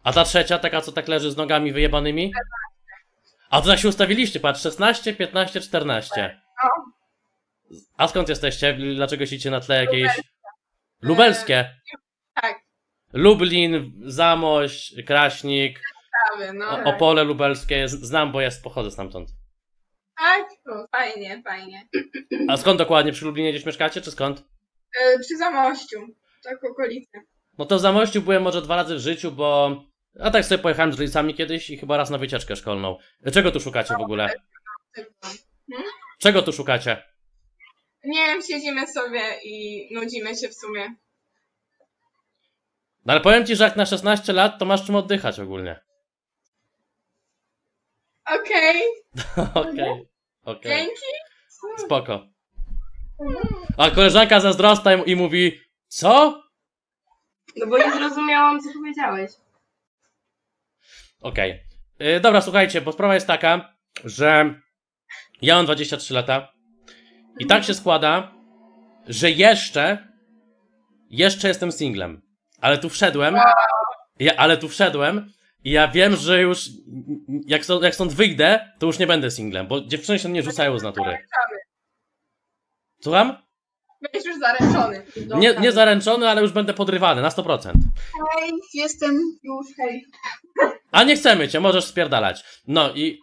A ta trzecia, taka co tak leży z nogami wyjebanymi? A to tak się ustawiliście, patrz, 16, 15, 14. No. A skąd jesteście? Dlaczego siedzicie na tle jakiejś... Lubelskie. Tak. Lublin, Zamość, Kraśnik, Prawy, no. Opole lubelskie. Znam, bo pochodzę stamtąd. Tak? O, fajnie, fajnie. A skąd dokładnie? Przy Lublinie gdzieś mieszkacie, czy skąd? Przy Zamościu. Tak okolicy. No to w Zamościu byłem może 2 razy w życiu, bo... A tak sobie pojechałem z rodzicami kiedyś i chyba raz na wycieczkę szkolną. Czego tu szukacie w ogóle? Czego tu szukacie? Nie wiem, siedzimy sobie i nudzimy się w sumie. No ale powiem ci, że jak na 16 lat, to masz czym oddychać ogólnie. Okej. Okej. Dzięki. Spoko. A koleżanka zazdrosna i mówi, co? No bo nie zrozumiałam, co powiedziałeś. Okej. Dobra, słuchajcie, bo sprawa jest taka, że ja mam 23 lata i tak się składa, że jeszcze jestem singlem. Ale tu wszedłem, i ja wiem, że już jak stąd wyjdę, to już nie będę singlem, bo dziewczyny się nie rzucają z natury. Słucham? Będziesz już zaręczony. Nie zaręczony, ale już będę podrywany na 100%. Hej, jestem już, hej. A nie chcemy cię, możesz spierdalać. No i...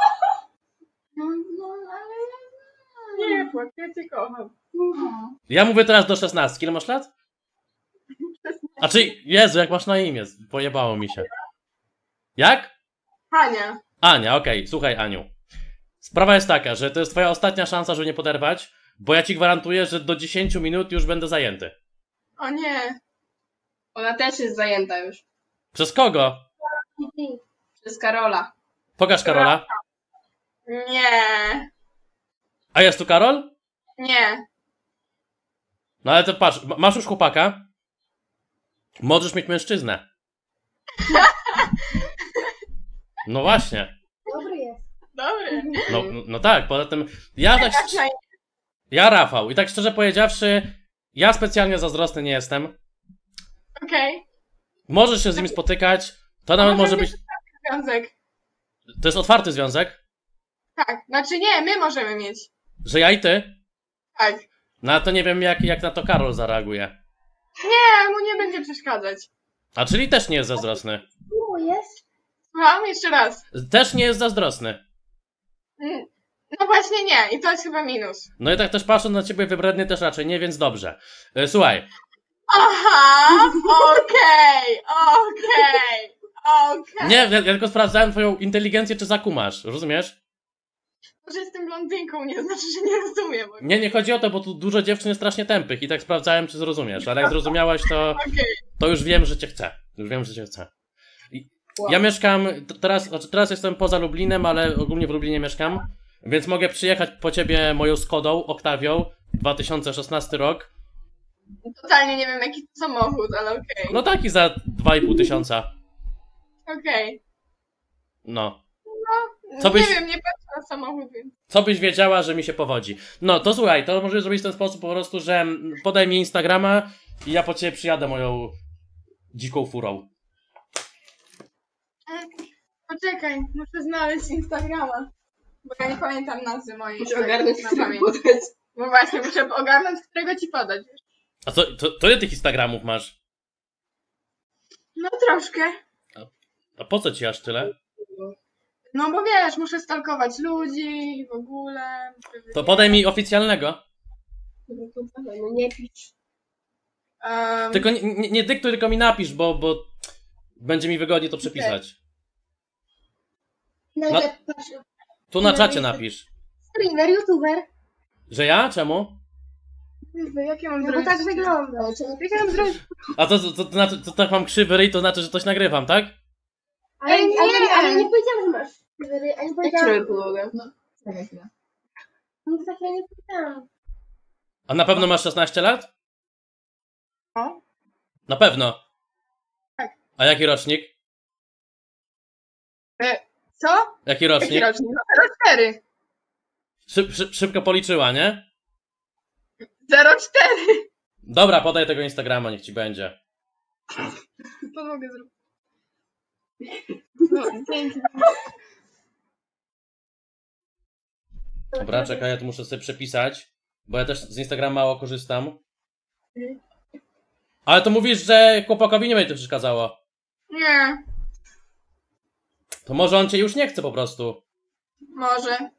Nie płacz, ja cię kocham. Ja mówię teraz do 16. Ile masz lat? A czy... Jezu, jak masz na imię? Pojebało mi się. Jak? Hania. Ania, okej. Słuchaj, Aniu. Sprawa jest taka, że to jest twoja ostatnia szansa, żeby nie poderwać, bo ja ci gwarantuję, że do 10 minut już będę zajęty. O nie. Ona też jest zajęta już. Przez kogo? Przez Karola. Pokaż Karola. Nie. A jest tu Karol? Nie. No ale to patrz, masz już chłopaka? Możesz mieć mężczyznę. No właśnie. Dobry jest. Dobry. No tak, poza tym ja Rafał i tak szczerze powiedziawszy, ja specjalnie zazdrosny nie jestem. Okej. Możesz się z nim spotykać, to nawet może być... Związek. To jest otwarty związek? Tak. Znaczy nie, my możemy mieć. Że ja i ty? Tak. No a to nie wiem jak na to Karol zareaguje. Nie, mu nie będzie przeszkadzać. A czyli też nie jest zazdrosny. Jest? Słucham? Jeszcze raz. Też nie jest zazdrosny. No właśnie nie. I to jest chyba minus. No i tak też patrząc na ciebie wybredny też raczej nie, więc dobrze. Słuchaj. Aha! Okej. Nie, ja tylko sprawdzałem twoją inteligencję, czy zakumasz, rozumiesz? Że jestem blondynką nie znaczy, że nie rozumiem. Nie chodzi o to, bo tu dużo dziewczyn jest strasznie tępych i tak sprawdzałem, czy zrozumiesz, ale jak zrozumiałaś, to już wiem, że cię chcę. Ja mieszkam, teraz jestem poza Lublinem, ale ogólnie w Lublinie mieszkam, więc mogę przyjechać po ciebie moją Skodą, Octavią, 2016 rok. Totalnie nie wiem jaki to samochód, ale okej. No taki za 2,5 tysiąca. Okej. No. Nie wiem, nie patrzę na samochód, więc... Co byś wiedziała, że mi się powodzi. No to słuchaj, to możesz zrobić w ten sposób po prostu, że podaj mi Instagrama i ja po ciebie przyjadę moją dziką furą. Poczekaj, muszę znaleźć Instagrama. Bo ja nie pamiętam nazwy mojej. Muszę ogarnąć, na który pamięć. podać. No właśnie, muszę ogarnąć, którego ci podać. Wiesz? A to ile tych Instagramów masz? No troszkę. A po co ci aż tyle? No bo wiesz, muszę stalkować ludzi i w ogóle. To podaj mi oficjalnego. No nie pisz. Tylko nie dyktuj, tylko mi napisz, bo będzie mi wygodnie to przepisać. No, tu na czacie napisz. Streamer, youtuber. Że ja? Czemu? Jakie mam No bo zrobić? tak wygląda. Jakie mam zrobić? A to znaczy, to tak mam krzywy ryj, to znaczy, że coś nagrywam, tak? Ale nie. nie powiedziałam, że masz. A nie powiedziałam. podłogę? No, czekaj chwilę. No tak ja nie powiedziałam. A na pewno masz 16 lat? No. Na pewno. Tak. A jaki rocznik? Co? Jaki Jaki rocznik? rocznik? No 04. Szybko policzyła, nie? 04. Dobra, podaj tego Instagrama, niech ci będzie. To mogę zrobić. No, dzięki. Dobra, czekaj, ja tu muszę sobie przepisać, bo ja też z Instagrama mało korzystam. Ale to mówisz, że chłopakowi nie będzie to przeszkadzało. Nie, To może on cię już nie chce po prostu. może.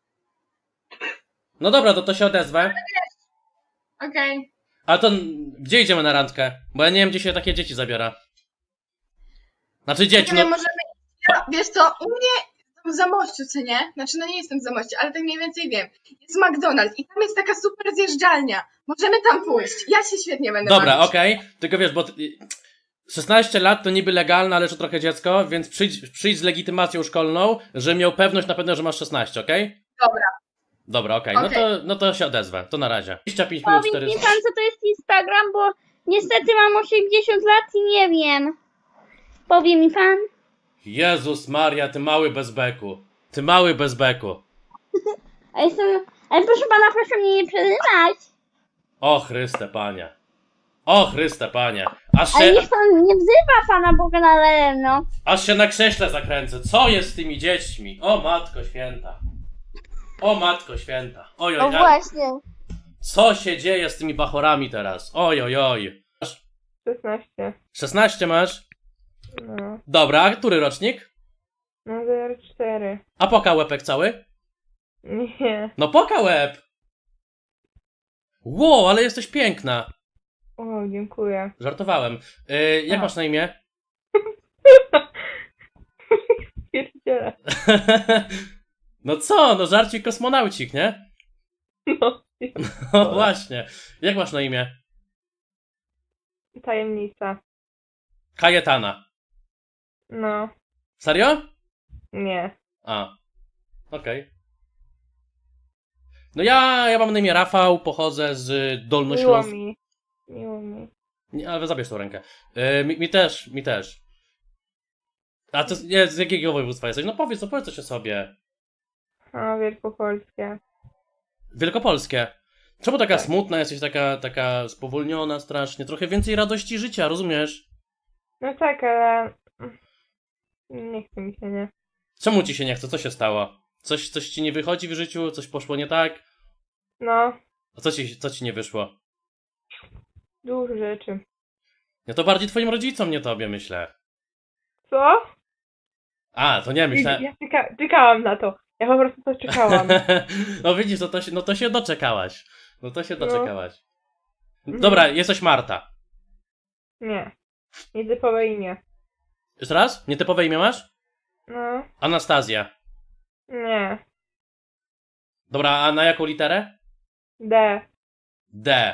No dobra, to się odezwę. Okej. A to gdzie idziemy na randkę? Bo ja nie wiem, gdzie się takie dzieci zabiera. Znaczy dzieci, Nie, no... możemy... Ja, wiesz co, u mnie w Zamościu, co nie? Znaczy, no nie jestem w Zamościu, ale tak mniej więcej wiem. Jest McDonald's i tam jest taka super zjeżdżalnia. Możemy tam pójść. Ja się świetnie będę Dobra, bawić. okej. Tylko wiesz, bo 16 lat to niby legalne, ale jeszcze trochę dziecko, więc przyjdź z legitymacją szkolną, że miał pewność na pewno, że masz 16, okej? Dobra. Dobra, okej. Okej. No to się odezwę. To na razie. 25 minut Powiedz 4. mi pan, co to jest Instagram, bo niestety mam 80 lat i nie wiem. Powie mi pan? Jezus Maria, ty mały bezbeku. Ty mały bezbeku. Ale proszę pana, proszę mnie nie przerywać. O Chryste Panie. O Chryste Panie. Ale niech pan nie wzywa pana Boga na daremno. Aż się na krześle zakręcę. Co jest z tymi dziećmi? O Matko Święta. O Matko Święta. Oj, No oj, właśnie. co się dzieje z tymi bachorami teraz? Oj, oj, oj. 16. 16 masz? No. Dobra, a który rocznik? No 04. A poka łepek cały? Nie. No poka łeb. Wow, ale jesteś piękna. O, dziękuję. Żartowałem. Jak A. masz na imię? Pierdziele. No co? No żarcik kosmonaucik, nie? No. No właśnie. Jak masz na imię? Tajemnica. Kajetana. No. Serio? Nie. A. Okej. No ja mam na imię Rafał, pochodzę z Miło Dolnośląska. mi. Miło mi. Nie, ale zabierz tą rękę. Mi też. A to z jakiego województwa jesteś? No powiedz coś o sobie. A, wielkopolskie. Wielkopolskie. Czemu taka Tak. smutna jesteś, taka spowolniona strasznie? Trochę więcej radości życia, rozumiesz? No tak, ale... Nie chce mi się, nie? Czemu ci się nie chce? Co się stało? Coś ci nie wychodzi w życiu? Coś poszło nie tak? No. A co ci nie wyszło? Dużo rzeczy. No to bardziej twoim rodzicom, nie tobie, myślę. Co? A, to nie, myślałem... Ja czekałam na to. Ja po prostu to czekałam. No widzisz, to się doczekałaś. No to się No. doczekałaś. Dobra, jesteś Marta. Nie. Nietypowe imię. Jeszcze raz? Nietypowe imię masz? No. Anastazja. Nie. Dobra, a na jaką literę? D. D.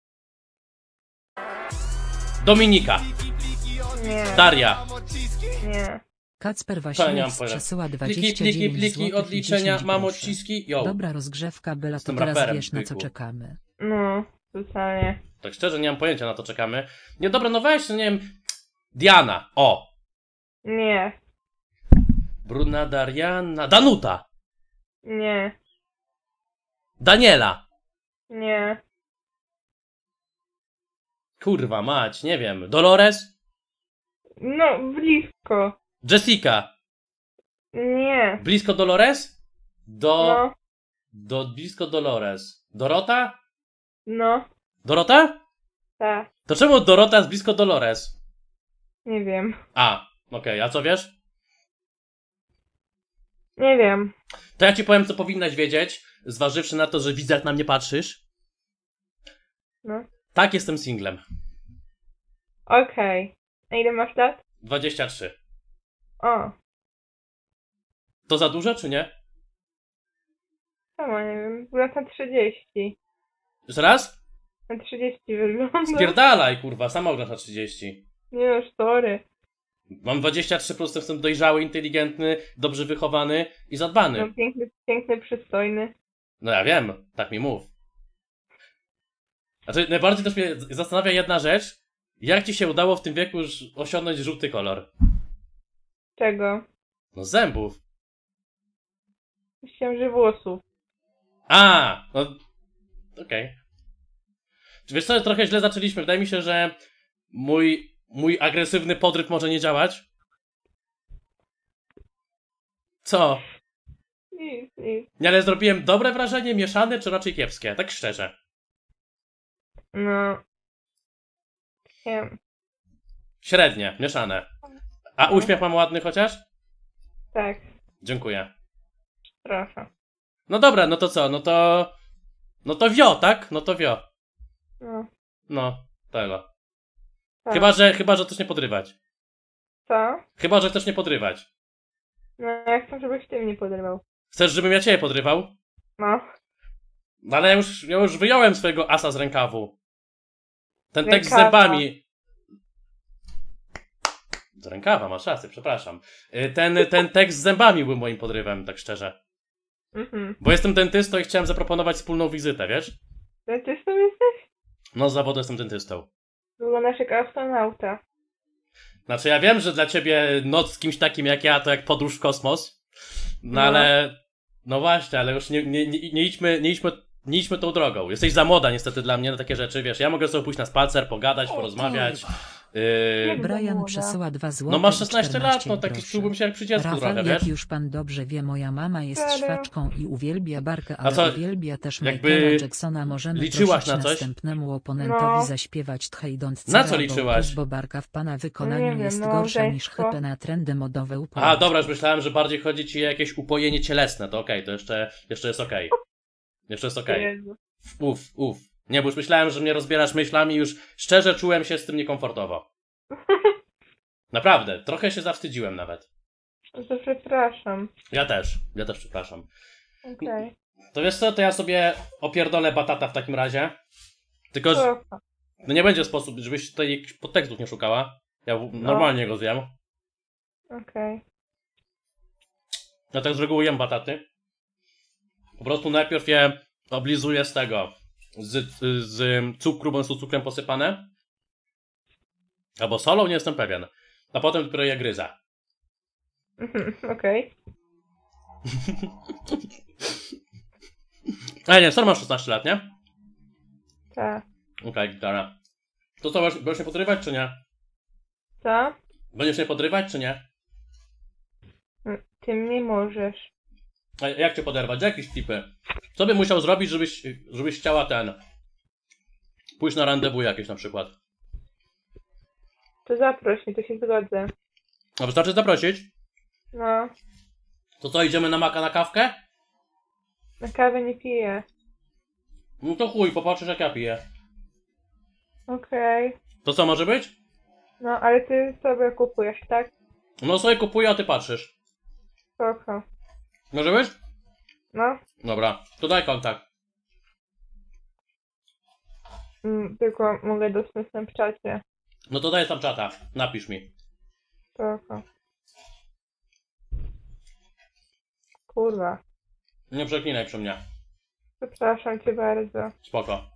Dominika. Nie. Daria. Nie. Kacper Co, nie mam Wasilewicz pojęcia. przesyła Pliki, 29 pliki, złotych i odliczenia, 10 mam groszy. odciski. Jo. Dobra rozgrzewka, Bela, to Jestem teraz raperem, wiesz, na co byku. czekamy. No. Totalnie. Tak szczerze, nie mam pojęcia, na to czekamy. Nie, dobra, no weź, nie wiem. Diana. O. Nie. Bruna, Dariana. Danuta. Nie. Daniela. Nie. Kurwa mać, nie wiem. Dolores? No, blisko. Jessica. Nie. Blisko Dolores? No. Blisko Dolores. Dorota? No. Dorota? Tak. To czemu Dorota jest blisko Dolores? Nie wiem. A, okej, a co wiesz? Nie wiem. To ja ci powiem, co powinnaś wiedzieć, zważywszy na to, że widzę, jak na mnie patrzysz. No. Tak, jestem singlem. Okej. A ile masz lat? 23. O. To za dużo, czy nie? Sama nie wiem. Była na 30. Jeszcze raz? Na 30 wygląda. Spierdalaj, kurwa, sama ugrasz na 30. Nie no, sorry. Mam 23, po prostu jestem dojrzały, inteligentny, dobrze wychowany i zadbany. No, piękny, przystojny. No ja wiem, tak mi mów. Znaczy, najbardziej też mnie zastanawia jedna rzecz. Jak ci się udało w tym wieku już osiągnąć żółty kolor? Czego? No zębów. Myślałem, że włosów. A, no okej. Czy wiesz co, trochę źle zaczęliśmy. Wydaje mi się, że mój agresywny podryw może nie działać. Co? Nic, nic. Nie, ale zrobiłem dobre wrażenie, mieszane, czy raczej kiepskie? Tak szczerze. No. Nie wiem. Średnie, mieszane. A uśmiech mam ładny chociaż? Tak, Dziękuję. proszę. No dobra, no to co? No to wio, tak? No to wio. No. No, tego. Tak. Chyba, że chcesz nie podrywać. Co? Chyba, że chcesz nie podrywać. No, ja chcę, żebyś ty mnie podrywał. Chcesz, żebym ja ciebie podrywał? No. No ale ja już wyjąłem swojego asa z rękawu. Ten tekst z Rękawa. zębami. Z rękawa, masz rację, przepraszam. Ten tekst z zębami był moim podrywem, tak szczerze. Mhm. Bo jestem dentystą i chciałem zaproponować wspólną wizytę, wiesz? Dentystą jesteś? No z zawodu jestem dentystą. Wyglądasz jak astronauta. Znaczy ja wiem, że dla ciebie noc z kimś takim jak ja to jak podróż w kosmos. No No. ale... No właśnie, ale już nie idźmy tą drogą. Jesteś za młoda niestety dla mnie na takie rzeczy, wiesz. Ja mogę sobie pójść na spacer, pogadać, porozmawiać. Młoda. Brian przesyła 2 zł. No masz 16 lat, 14 no taki groszy. czułbym się jak przy dziecku Rafał, trochę, jak wiesz? już pan dobrze wie, moja mama jest Serio? szwaczką i uwielbia barkę, ale co, uwielbia też jakby Michaela Jacksona. Możemy liczyłaś prosić na coś? następnemu oponentowi No. zaśpiewać Tchej Don't Na co Care liczyłaś? About Us, bo barka w pana wykonaniu Nie wiem, jest no, gorsza niż małżeństwo. hype na trendy modowe A, upołeczne. dobra, już myślałem, że bardziej chodzi ci o jakieś upojenie cielesne, to okej, to jeszcze jest okej. Jeszcze jest okej. Jezu. Uf. Nie, bo już myślałem, że mnie rozbierasz myślami i już szczerze czułem się z tym niekomfortowo. Naprawdę, trochę się zawstydziłem nawet. To przepraszam. Ja też przepraszam. Okej. To wiesz co, to ja sobie opierdolę batata w takim razie. Tylko, Proszę. no nie będzie sposób, żebyś tutaj jakichś podtekstów nie szukała. Ja normalnie go zjem. Okej. Ja tak z reguły jem bataty. Po prostu najpierw je oblizuję z tego, z cukru, bądź z cukrem posypane. Albo solą, nie jestem pewien. A potem dopiero je gryzę. Mhm, okej. Ale nie, sorry, masz 16 lat, nie? Tak. Okej, gitara. To co, będziesz mnie podrywać, czy nie? Co? Będziesz mnie podrywać, czy nie? Ty mnie możesz. A jak cię poderwać? Jakieś tipy? Co by musiał zrobić, żebyś chciała pójść na randewu jakieś na przykład? To zaproś mnie, to się zgodzę. A wystarczy zaprosić? No. To co, idziemy na Maka na kawkę? Na kawę nie piję. No to chuj, popatrzysz jak ja piję. Okej. To co może być? No, ale ty sobie kupujesz, tak? No sobie kupuję, a ty patrzysz. Spoko. Może być? No. Dobra, to daj kontakt. Tylko mogę dostać na czacie. No to daj tam czata, napisz mi. Spoko. Kurwa. Nie przeklinaj przy mnie. Przepraszam cię bardzo. Spoko.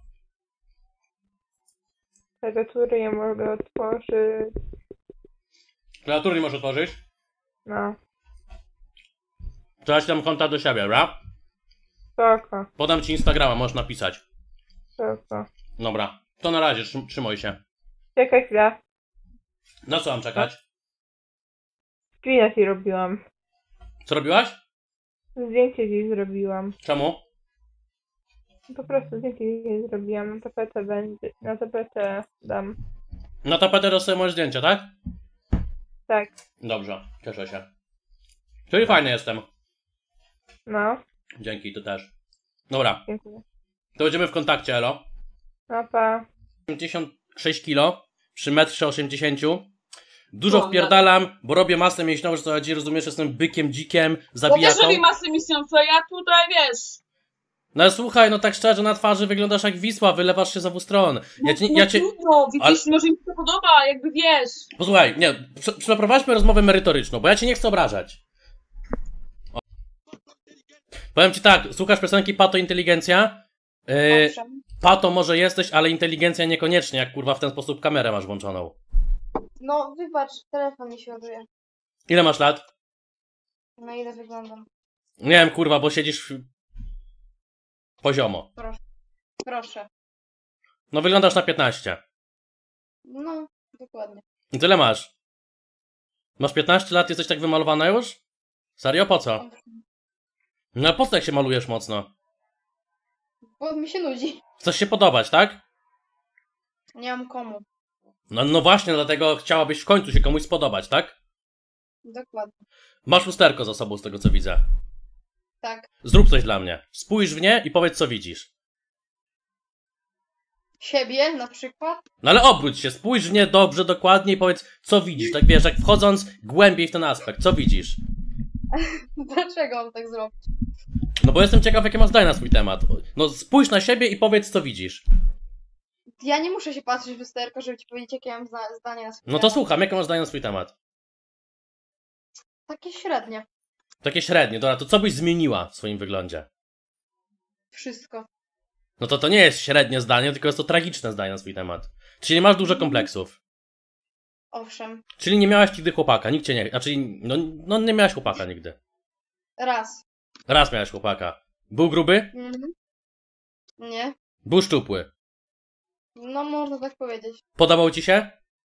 Klawiatury nie mogę otworzyć. Klawiatury nie możesz otworzyć? No. To ja ci dam kontakt do siebie, dobra? Spoko. Podam ci Instagrama, możesz napisać. Spoko. Dobra, to na razie, trzymaj się. Czekaj chwilę. Na co mam czekać? Screena ci robiłam. Co robiłaś? Zdjęcie ci zrobiłam. Czemu? Po prostu zdjęcie ci zrobiłam. Na tapetę będzie. Na tapetę dam. Na tapetę dostaję moje zdjęcia, tak? Tak. Dobrze, cieszę się. Czyli fajny jestem. No. Dzięki, ty też. Dobra, Dziękuję. to będziemy w kontakcie, elo. No pa. 86 kilo przy 1,80 m. Dużo wpierdalam, bo robię masę mięśniową, że co chodzi, rozumiesz, jestem bykiem, dzikiem, Bo też zabijaką. robi masę miesiąca, ja tutaj wiesz. No słuchaj, no tak szczerze, na twarzy wyglądasz jak Wisła, wylewasz się z obu stron. Ja cię... Trudno, widzisz, może mi się to podoba, jakby wiesz. Posłuchaj, nie, przeprowadźmy rozmowę merytoryczną, bo ja cię nie chcę obrażać. O. Powiem ci tak, słuchasz piosenki Pato Inteligencja? Owszem. Pato może jesteś, ale inteligencja niekoniecznie, jak kurwa w ten sposób kamerę masz włączoną. No, wybacz, telefon mi się ładuje. Ile masz lat? Na ile wyglądam? Nie wiem, kurwa, bo siedzisz poziomo. Proszę. No wyglądasz na 15. No, dokładnie. I tyle masz. Masz 15 lat, jesteś tak wymalowana już? Serio? Po co? No a po co jak się malujesz mocno? Bo mi się nudzi. Chcesz się podobać, tak? Nie mam komu. No właśnie, dlatego chciałabyś w końcu się komuś spodobać, tak? Dokładnie. Masz lusterko za sobą z tego co widzę. Tak. Zrób coś dla mnie. Spójrz w nie i powiedz co widzisz. Siebie na przykład. No ale obróć się, spójrz w nie dobrze, dokładnie i powiedz co widzisz. Tak wiesz, jak wchodząc głębiej w ten aspekt, co widzisz? Dlaczego mam tak zrobić? No bo jestem ciekaw jakie masz zdanie na swój temat. No spójrz na siebie i powiedz co widzisz. Ja nie muszę się patrzeć w lusterko, żeby ci powiedzieć, jakie mam zdanie na swój No to temat. słucham, jakie masz zdanie na swój temat? Takie średnie. Takie średnie, dobra, to co byś zmieniła w swoim wyglądzie? Wszystko. No to nie jest średnie zdanie, tylko jest to tragiczne zdanie na swój temat. Czyli nie masz dużo kompleksów. Owszem. Czyli nie miałaś nigdy chłopaka, nikt cię nie... Znaczy, no nie miałaś chłopaka nigdy. Raz. Raz miałeś chłopaka. Był gruby? Mhm. Nie. Był szczupły. No, można tak powiedzieć. Podobał ci się?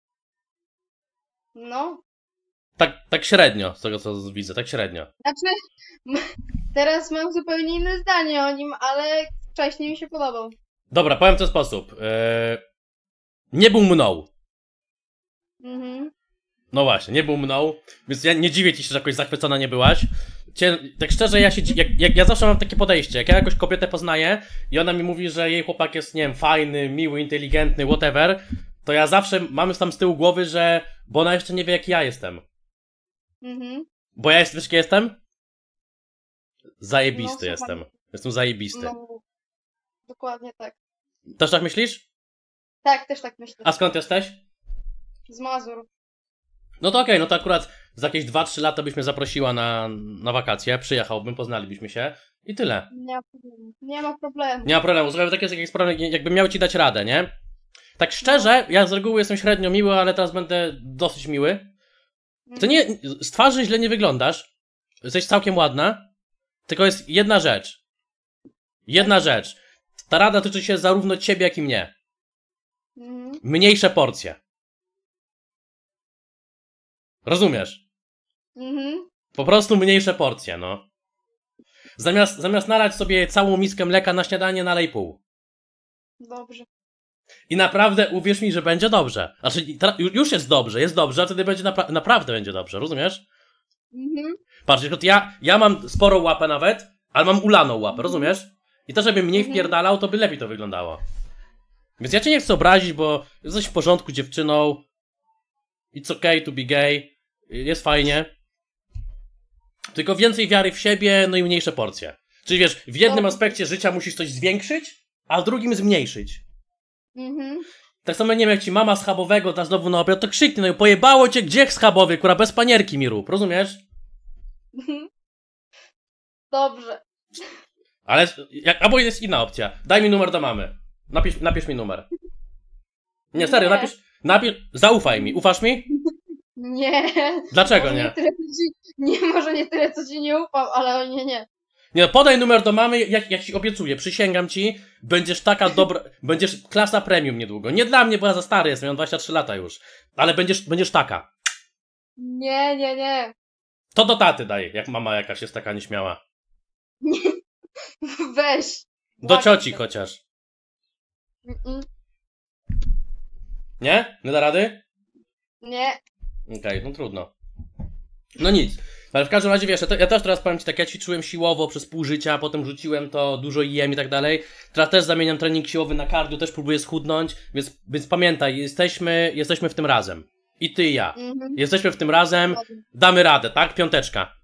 No. Tak średnio, z tego co widzę, tak średnio. Znaczy, teraz mam zupełnie inne zdanie o nim, ale wcześniej mi się podobał. Dobra, powiem w ten sposób. Nie był mną. Mhm. No właśnie, nie był mną, więc ja nie dziwię ci się, że jakoś zachwycona nie byłaś. Tak szczerze, ja zawsze mam takie podejście, jak ja jakoś kobietę poznaję i ona mi mówi, że jej chłopak jest, nie wiem, fajny, miły, inteligentny, whatever, to ja zawsze mam tam z tyłu głowy, że... Bo ona jeszcze nie wie, jaki ja jestem. Mhm. Bo ja wiesz, jaki jestem? Zajebisty No, jestem. Jestem zajebisty. No, dokładnie tak. Też tak myślisz? Tak, też tak myślę. A skąd jesteś? Z Mazur. No to okej, no to akurat za jakieś 2-3 lata byś mnie zaprosiła na wakacje, przyjechałbym, poznalibyśmy się i tyle. Nie ma problemu. Nie ma problemu. Nie ma problemu, słuchaj, tak jest jakiś problem, jakbym miał ci dać radę, nie? Tak szczerze, ja z reguły jestem średnio miły, ale teraz będę dosyć miły. To nie, z twarzy źle nie wyglądasz, jesteś całkiem ładna, tylko jest jedna rzecz. Jedna rzecz. Ta rada tyczy się zarówno ciebie, jak i mnie. Mhm. Mniejsze porcje. Rozumiesz? Mhm. Po prostu mniejsze porcje, no. Zamiast nalać sobie całą miskę mleka na śniadanie, nalej pół. Dobrze. I naprawdę uwierz mi, że będzie dobrze. Znaczy, już jest dobrze, a wtedy będzie naprawdę będzie dobrze, rozumiesz? Mhm. Patrz, ja mam sporą łapę nawet, ale mam ulaną łapę, rozumiesz? I to, żeby mniej wpierdalał, to by lepiej to wyglądało. Więc ja cię nie chcę obrazić, bo jesteś w porządku dziewczyną. It's okay to be gay. Jest fajnie. Tylko więcej wiary w siebie, no i mniejsze porcje. Czyli wiesz, w jednym aspekcie życia musisz coś zwiększyć, a w drugim zmniejszyć. Mhm. Tak samo nie wiem, jak ci mama schabowego da znowu na obiad, to krzyknie, no i pojebało cię, gdzie schabowy, kurwa, bez panierki mi rób, rozumiesz? Dobrze. Ale, albo jest inna opcja, daj mi numer do mamy, napisz mi numer. Nie, serio, Nie. napisz, zaufaj mi, ufasz mi? Nie. Dlaczego Może nie? tyle, może nie tyle, co ci nie ufam, ale nie. Nie, podaj numer do mamy, jak ci obiecuję, przysięgam ci, będziesz taka dobra, będziesz klasa premium niedługo. Nie dla mnie, bo ja za stary jestem, mam 23 lata już, ale będziesz taka. Nie. To do taty daj, jak mama jakaś jest taka nieśmiała. Weź. Do Łapie cioci się. chociaż. Mm-mm. Nie? Nie da rady? Nie. Okej, no trudno. No nic. Ale w każdym razie wiesz, ja też teraz powiem ci tak, ja ćwiczyłem siłowo przez pół życia, potem rzuciłem to, dużo jem i tak dalej. Teraz też zamieniam trening siłowy na cardio, też próbuję schudnąć, więc pamiętaj, jesteśmy w tym razem. I ty i ja. Mhm. Jesteśmy w tym razem, damy radę, tak? 5.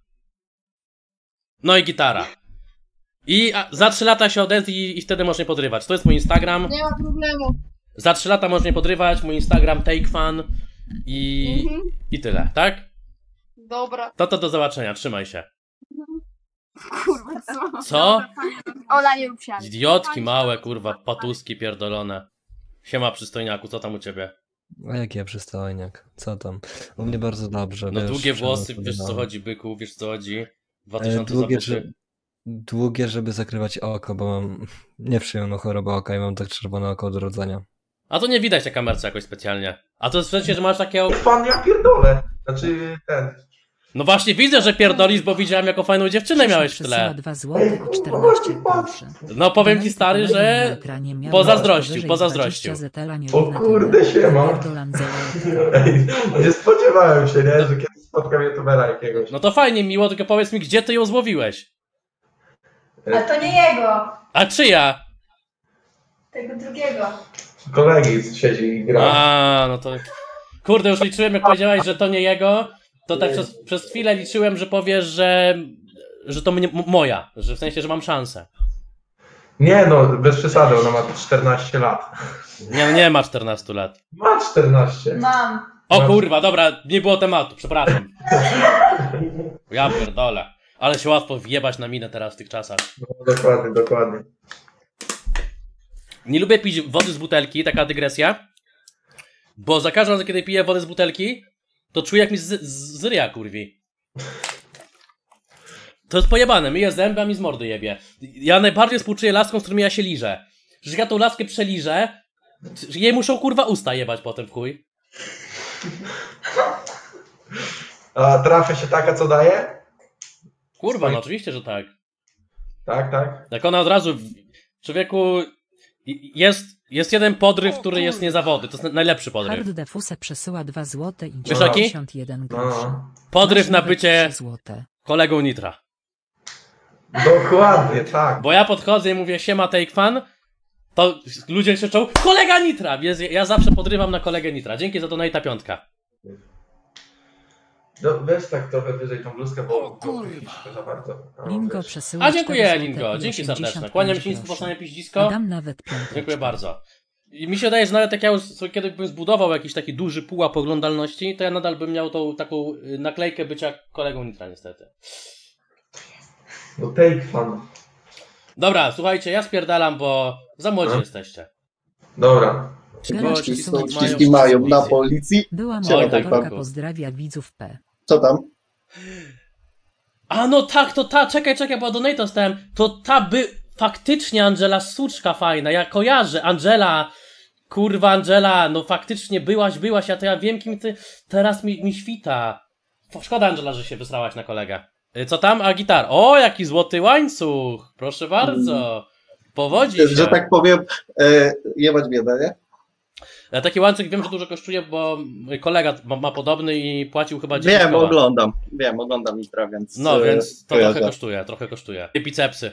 No i gitara. I za 3 lata się odezwij i wtedy możesz mnie podrywać. To jest mój Instagram. Nie ma problemu. Za 3 lata możesz mnie podrywać, mój Instagram TakeFun i tyle, tak? Dobra. To do zobaczenia, trzymaj się. Kurwa, Co? Ola, nie rób siany. Idiotki małe, kurwa, patuski pierdolone. Siema przystojniaku, co tam u ciebie? A jaki ja przystojniak? Co tam? U mnie bardzo dobrze. No wiesz, długie włosy, przemysł wiesz co wydałem. chodzi, byku, wiesz co chodzi? 2000 Długie, zabuty. długie, żeby zakrywać oko, bo mam nieprzyjemną chorobę oka i mam tak czerwone oko od urodzenia. A to nie widać na kamerce jakoś specjalnie. A to w sensie, że masz takiego... Pan, ja pierdolę. Znaczy, No właśnie widzę, że pierdolisz, bo widziałem jaką fajną dziewczynę miałeś w Przesyła tle. 2 zł i 14 groszy. No powiem ci stary, że pozazdrościł. O kurde, siema. Ej, nie spodziewałem się, nie? Że kiedyś spotkam youtubera jakiegoś. No to fajnie, miło, tylko powiedz mi, gdzie ty ją złowiłeś? A to nie jego, A czyja? tego drugiego. Kolegi siedzi i gra. A, no to... Kurde, już liczyłem, jak powiedziałeś, że to nie jego, to tak przez chwilę liczyłem, że powiesz, że to moja, że w sensie, że mam szansę. Nie no, bez przesady, ona ma 14 lat. Nie ma 14 lat. Ma 14. Mam. O kurwa, dobra, nie było tematu, przepraszam. Ja pierdolę. Ale się łatwo wjebać na minę teraz w tych czasach. No, dokładnie, dokładnie. Nie lubię pić wody z butelki, taka dygresja. Bo za każdym razem, kiedy piję wodę z butelki, to czuję, jak mi z ryja kurwi. To jest pojebane, myję zęby, a mi z mordy jebie. Ja najbardziej współczuję laskom, z którymi ja się liżę. Że ja tą laskę przeliżę, jej muszą kurwa usta jebać potem w chuj. A trafia się taka, co daje? Kurwa, no oczywiście, że tak. Tak, tak. Jak ona od razu, człowieku, jest jeden podryw, który jest niezawodny. To jest najlepszy podryw. Hard Defuse przesyła 2 zł i Wysoki? 91 groszy. Podryw na Masz bycie nawet 3 złote. kolegą Nitra. Dokładnie, tak. Bo ja podchodzę i mówię, siema take fan, to ludzie krzyczą, kolega Nitra! Więc ja zawsze podrywam na kolegę Nitra. Dzięki za donate'a 5. No, weź tak trochę wyżej tą bluzkę, bo za bardzo. No, Lingo wiesz. przesyła A dziękuję 4 Lingo, złote i dzięki 85 serdeczne. Kłaniam się nisko, groszy. posłanie piździsko. Dam nawet piąteczkę. Dziękuję bardzo. I mi się wydaje, że nawet jak ja już sobie kiedyś bym zbudował jakiś taki duży pułap oglądalności, to ja nadal bym miał tą taką naklejkę bycia kolegą Nitra niestety. No take fan. Dobra, słuchajcie, ja spierdalam, bo za młodzi jesteście. Dobra. Garaż Ci przesyła ściski mają na policji. Była Siema, moderatorka, tak, pozdrawia widzów P. Co tam? A no tak, to ta, czekaj, bo donate dostałem. To ta faktycznie Angela Suczka fajna, ja kojarzę. Angela, kurwa Angela, no faktycznie byłaś, a to ja wiem kim ty teraz mi świta. Szkoda Angela, że się wysrałaś na kolegę. Co tam? A gitar. O, jaki złoty łańcuch, proszę bardzo. Powodzi się. Że tak powiem, jebać biedę, nie? Ja taki łańcuch wiem, że dużo kosztuje, bo mój kolega ma podobny i płacił chyba 10 Wiem, koła. oglądam Nitra, więc... No, więc to kojarzę. trochę kosztuje. I bicepsy.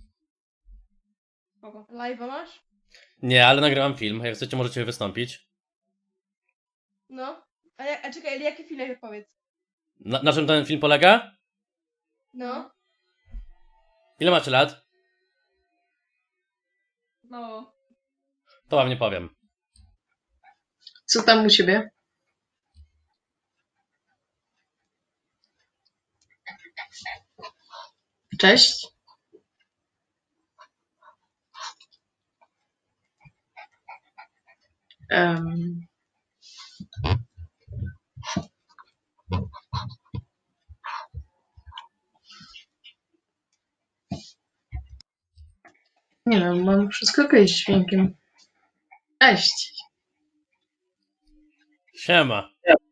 Live'a masz? Nie, ale nagrywam film, jak chcecie możecie wystąpić. No. A czekaj, jaki film powiedz? Na czym ten film polega? No. Ile macie lat? No. To wam nie powiem. Co tam u ciebie? Cześć. Nie wiem, mam wszystko okej z dźwiękiem. Cześć. Siema.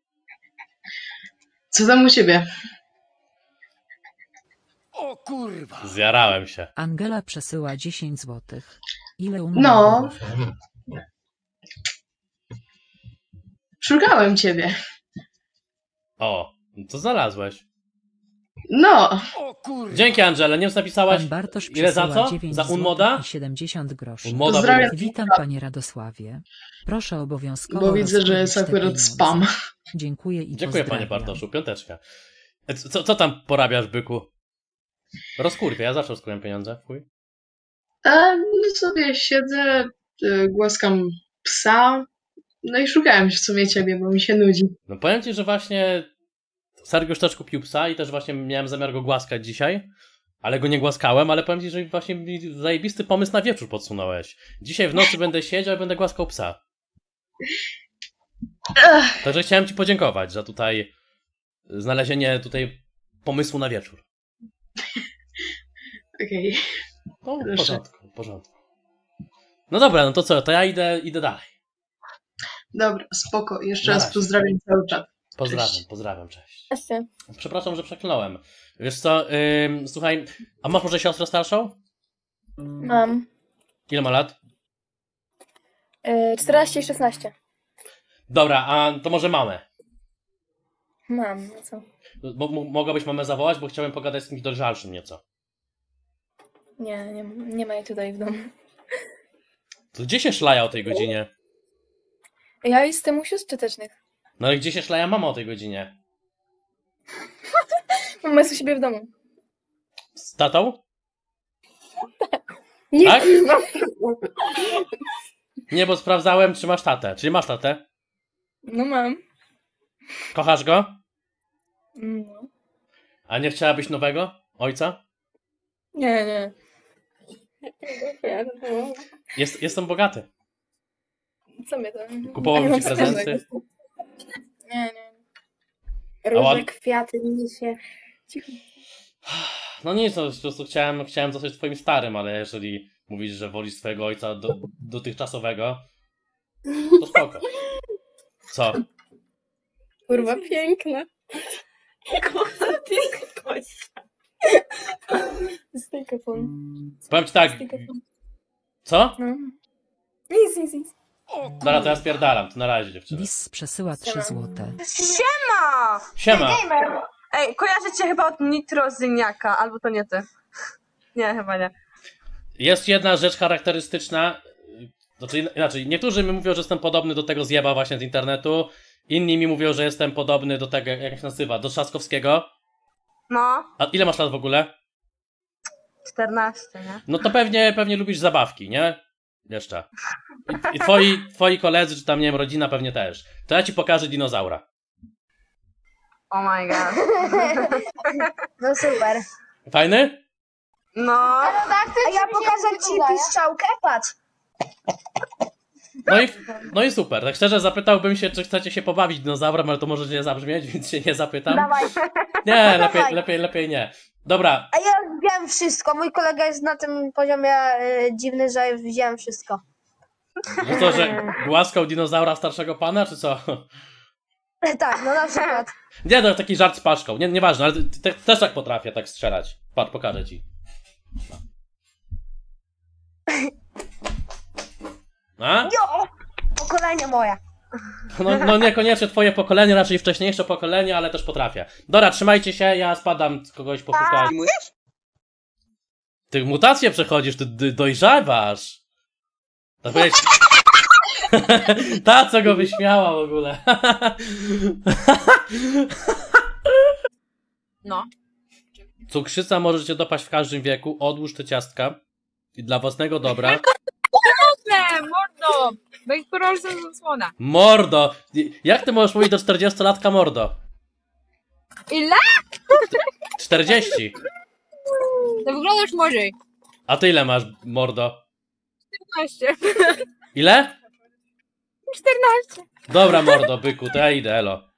Co tam u ciebie? Zjarałem się. Angela przesyła 10 zł. Ile No. Szukałem ciebie. O, to znalazłeś. No. Dzięki Angela, nie wiem co napisałaś. Pan Bartosz Ile za przesyła co? 9 Za złotych Unmoda? i 70 groszy. Unmoda Pozdrawiam. Witam panie Radosławie. Proszę obowiązkowo Bo widzę, że rozkroić jest te akurat pieniądze. spam. Dziękuję i Dziękuję panie pozdrawiam. Bartoszu, 5. Co tam porabiasz, byku? Rozkurwie, ja zawsze rozkurwiam pieniądze. Chuj. No sobie siedzę, głaskam psa, no i szukałem w sumie ciebie, bo mi się nudzi. No powiem ci, że właśnie Sergiusz też kupił psa i też właśnie miałem zamiar go głaskać dzisiaj, ale go nie głaskałem, ale powiem ci, że właśnie mi zajebisty pomysł na wieczór podsunąłeś. Dzisiaj w nocy będę siedział i będę głaskał psa. Także chciałem ci podziękować za tutaj znalezienie tutaj pomysłu na wieczór. Okej. No, w Proszę. porządku. No dobra, no to co, to ja idę dalej. Dobra, spoko. Jeszcze Na raz razie. pozdrawiam cały czat. Pozdrawiam, cześć. Cześć. Przepraszam, że przekląłem. Wiesz co, słuchaj, a masz może siostrę starszą? Mam. Ile ma lat? 14 i 16. Dobra, a to może mamę. Mam, no co? Mogłabyś mamę zawołać, bo chciałem pogadać z kimś dojrzalszym nieco. Nie ma jej tutaj w domu. To gdzie się szlaja o tej godzinie? Ja jestem u sióstr czytecznych. No i gdzie się szlaja mama o tej godzinie? Mama jest u siebie w domu. Z tatą? Nie, Tak? Nie, bo sprawdzałem, czy masz tatę. Czyli masz tatę? No mam. Kochasz go? No. A nie chciałabyś nowego ojca? Nie. Jestem bogaty. Co mnie to? Kupowałbym ci prezenty. Nie. A Różne kwiaty, się. Cicho. No nic, no, po prostu chciałem zostać twoim starym, ale jeżeli mówisz, że wolisz swojego ojca dotychczasowego, to spoko. Co? Kurwa, piękna. Kurwa, piękna. Stykafon. Powiem ci tak. Co? No. Nic. Dobra, to ja spierdalam, to na razie, dziewczyny. Dis przesyła 3 złote. Siema! Ej, kojarzę cię chyba od Nitrozyniaka, albo to nie ty. Nie, chyba nie. Jest jedna rzecz charakterystyczna, znaczy inaczej, niektórzy mi mówią, że jestem podobny do tego zjeba właśnie z internetu, inni mi mówią, że jestem podobny do tego, jak się nazywa, do Trzaskowskiego. No. A ile masz lat w ogóle? 14, nie? No to pewnie lubisz zabawki, nie? Jeszcze. I twoi koledzy, czy tam, nie wiem, rodzina pewnie też. To ja ci pokażę dinozaura. Oh my god. No super. Fajny? No. A ja pokażę ci piszczałkę, patrz. No i super. Tak szczerze zapytałbym się, czy chcecie się pobawić dinozaurem, ale to może nie zabrzmieć, więc się nie zapytam. Dawaj. Nie, lepiej nie. Dobra. A ja wiem wszystko. Mój kolega jest na tym poziomie dziwny, że widziałem wszystko. No to, że głaskał dinozaura starszego pana, czy co? Tak, no na przykład. Nie, to taki żart z paszką. Nieważne, ale też tak potrafię tak strzelać. Patrz, pokażę ci. A? Jo! Pokolenie moje. No niekoniecznie twoje pokolenie, raczej wcześniejsze pokolenie, ale też potrafię. Dobra, trzymajcie się, ja spadam kogoś poszukać. Ty mutacje przechodzisz, ty dojrzewasz. To powiedzieć... Ta, co go wyśmiała w ogóle. No. Cukrzyca może cię dopaść w każdym wieku, odłóż te ciastka i dla własnego dobra. Mordo! Weź proszę zasłona. Mordo! Jak ty możesz mówić do 40-latka mordo? Ile? 40. To wyglądasz młodziej. A ty ile masz, mordo? 14. Ile? 14. Dobra, mordo, byku, to ja idę, elo.